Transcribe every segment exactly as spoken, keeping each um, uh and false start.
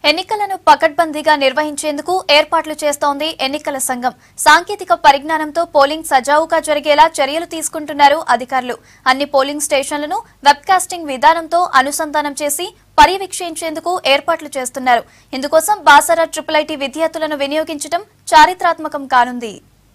ఎన్నికలను పకడ్బందీగా నిర్వహించేందుకు ఏర్పాట్లు చేస్తోంది ఎన్నికల సంఘం. సాంకేతిక పరిజ్ఞానంతో పోలింగ్ సజావుగా జరిగేలా చర్యలు తీసుకుంటున్నారు అధికారులు. అన్ని పోలింగ్ స్టేషన్లను వెబ్కాస్టింగ్ విధానంతో అనుసంధానం చేసి పర్యవేక్షించేందుకు ఏర్పాట్లు చేస్తున్నారు. ఇందుకోసం బాసరా ట్రిపుల్ ఐటీ విద్యార్థులను వినియోగించడం చారిత్రాత్మకం కానుంది.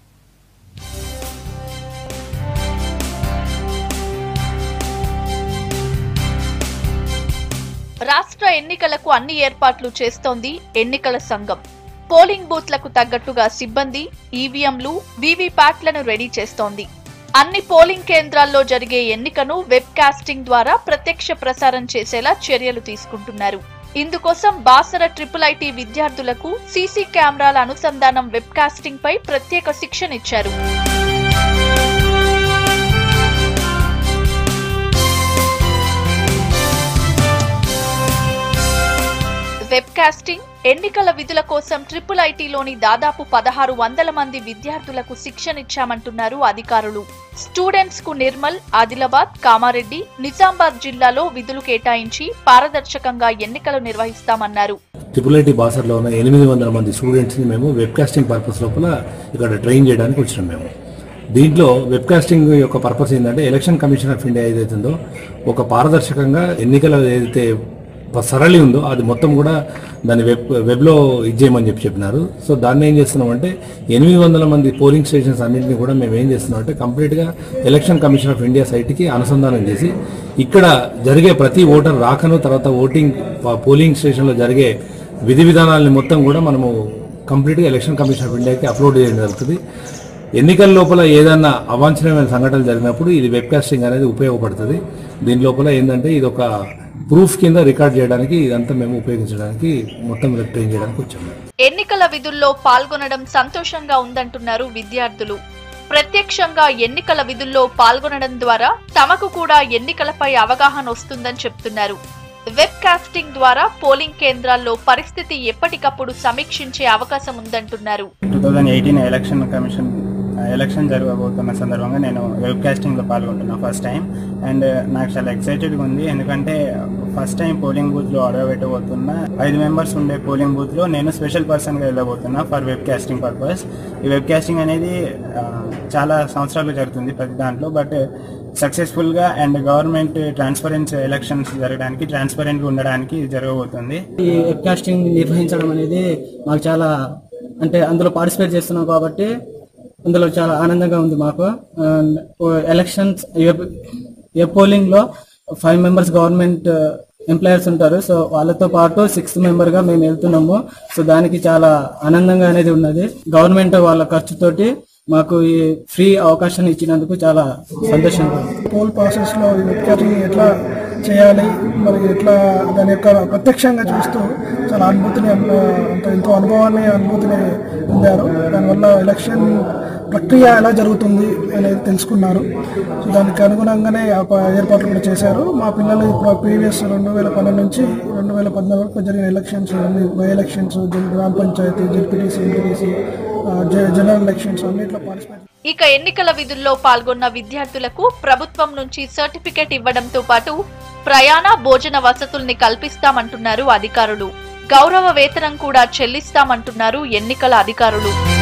రాష్ట్ర ఎన్నికలకు అన్ని ఏర్పాట్లు చేస్తోంది ఎన్నికల సంఘం. పోలింగ్ బూత్లకు తగ్గట్టుగా సిబ్బంది ఈవీఎంలు వీవీప్యాట్లను రెడీ చేస్తోంది. అన్ని పోలింగ్ కేంద్రాల్లో జరిగే ఎన్నికను వెబ్ కాస్టింగ్ ద్వారా ప్రత్యక్ష ప్రసారం చేసేలా చర్యలు తీసుకుంటున్నారు. ఇందుకోసం బాసరా ట్రిపుల్ ఐటీ విద్యార్థులకు సీసీ కెమెరాల అనుసంధానం వెబ్ కాస్టింగ్ పై ప్రత్యేక శిక్షణ ఇచ్చారు. వెబ్కాస్టింగ్ ఎన్నికల విధుల కోసం ట్రిపుల్ ఐటీలోని దాదాపు పదహారు వందల మంది విద్యార్థులకు శిక్షణ ఇచ్చామంటున్నారు అధికారులు. స్టూడెంట్స్ కు నిర్మల్, ఆదిలాబాద్, కామారెడ్డి, నిజామాబాద్ జిల్లాలో విధులు కేటాయించి పారదర్శకంగా ఎన్నికలు నిర్వహిస్తామన్నారు. ట్రిపుల్ ఐటీ బాసర్లో ఉన్న ఎనిమిది వందల మంది స్టూడెంట్స్ ని మేము వెబ్కాస్టింగ్ పర్పస్ లోపల ఇక్కడ ట్రైన్ చేయడానికి వచ్చినాం. మేము దీంట్లో వెబ్కాస్టింగ్ యొక్క పర్పస్ ఏంటంటే ఎలక్షన్ కమిషన్ ఆఫ్ ఇండియా ఏదైతుందో ఒక పారదర్శకంగా ఎన్నికల ఏదైతే సరళి ఉందో అది మొత్తం కూడా దాన్ని వెబ్ వెబ్లో ఇచ్చేయమని చెప్పి చెప్పినారు. సో దాన్ని ఏం చేస్తున్నామంటే ఎనిమిది వందల మంది పోలింగ్ స్టేషన్స్ అన్నింటినీ కూడా మేము ఏం చేస్తున్నామంటే కంప్లీట్గా ఎలక్షన్ కమిషన్ ఆఫ్ ఇండియా సైట్కి అనుసంధానం చేసి ఇక్కడ జరిగే ప్రతి ఓటర్ రాకను తర్వాత ఓటింగ్ పోలింగ్ స్టేషన్లో జరిగే విధి విధానాలని మొత్తం కూడా మనము కంప్లీట్గా ఎలక్షన్ కమిషన్ ఆఫ్ ఇండియాకి అప్లోడ్ చేయడం జరుగుతుంది. ఎన్నికల లోపల ఏదైనా అవాంఛనీయమైన సంఘటనలు జరిగినప్పుడు ఇది వెబ్కాస్టింగ్ అనేది ఉపయోగపడుతుంది. దీని లోపల ఏంటంటే ఇది ఒక ప్రూఫ్ కింద రికార్డ్ చేయడానికి ఇదంతా మేము ఉపయోగించడానికి మొత్తం ట్రైన్ చేయడానికి వచ్చాము. ఎన్నికల విధుల్లో పాల్గొనడం సంతోషంగా ఉందంటున్నారు విద్యార్థులు. ప్రత్యక్షంగా ఎన్నికల విధుల్లో పాల్గొనడం ద్వారా తమకు కూడా ఎన్నికలపై అవగాహన వస్తుందని చెప్తున్నారు. వెబ్ కాస్టింగ్ ద్వారా పోలింగ్ కేంద్రాల్లో పరిస్థితి ఎప్పటికప్పుడు సమీక్షించే అవకాశం ఉందంటున్నారు. Two thousand eighteen election commission election జరగబోతున్న సందర్భంగా నేను వెబ్ కాస్టింగ్లో పాల్గొంటున్నాను ఫస్ట్ టైం. అండ్ నాకు చాలా ఎక్సైటెడ్గా ఉంది, ఎందుకంటే ఫస్ట్ టైం పోలింగ్ బూత్లో అడగబెట్టబోతున్నా. ఐదు మెంబర్స్ ఉండే పోలింగ్ బూత్లో నేను స్పెషల్ పర్సన్గా వెళ్ళబోతున్నా ఫర్ వెబ్ కాస్టింగ్ పర్పస్. ఈ వెబ్ కాస్టింగ్ అనేది చాలా సంవత్సరాలు జరుగుతుంది ప్రతి దాంట్లో, బట్ సక్సెస్ఫుల్గా అండ్ గవర్నమెంట్ ట్రాన్స్పరెన్సీ ఎలక్షన్స్ జరగడానికి ట్రాన్స్పరెంట్గా ఉండడానికి జరగబోతుంది. ఈ వెబ్ కాస్టింగ్ నిర్వహించడం అనేది మాకు చాలా, అంటే అందులో పార్టిసిపేట్ చేస్తున్నాం కాబట్టి అందులో చాలా ఆనందంగా ఉంది మాకు. ఎలక్షన్స్ ఏ పోలింగ్ లో ఫైవ్ మెంబర్స్ గవర్నమెంట్ ఎంప్లాయర్స్ ఉంటారు. సో వాళ్ళతో పాటు సిక్స్త్ మెంబర్ గా మేము వెళ్తున్నాము. సో దానికి చాలా ఆనందంగా అనేది ఉన్నది. గవర్నమెంట్ వాళ్ళ ఖర్చుతోటి మాకు ఈ ఫ్రీ అవకాశాన్ని ఇచ్చినందుకు చాలా సంతోషంగా ఉంది. పోల్ ప్రాసెస్ లో ఎట్లా చేయాలి, మరి ఎట్లా దాని యొక్క ప్రత్యక్షంగా చూస్తూ చాలా అనుభూతిని ఎంతో అనుభవాన్ని అనుభూతిని పొందారు. దానివల్ల ఎలక్షన్ ప్రక్రియ ఎలా జరుగుతుంది అనేది తెలుసుకున్నారు. సో దానికి అనుగుణంగానే ఏర్పాట్లు కూడా చేశారు. మా పిల్లలు ఇప్పుడు ప్రీవియస్ రెండు వేల పన్నెండు నుంచి రెండు వేల పద్నాలుగు వరకు జరిగిన ఎలక్షన్స్, బై ఎలక్షన్స్, గ్రామ panchayat, ZPTC, MPTC, general elections అన్నింటిలో పార్టిసిపేట్. ఇక ఎన్నికల విధుల్లో పాల్గొన్న విద్యార్థులకు ప్రభుత్వం నుంచి సర్టిఫికెట్ ఇవ్వడంతో పాటు ప్రయాణ భోజన వసతుల్ని కల్పిస్తామంటున్నారు అధికారులు. గౌరవ వేతనం కూడా చెల్లిస్తామంటున్నారు ఎన్నికల అధికారులు.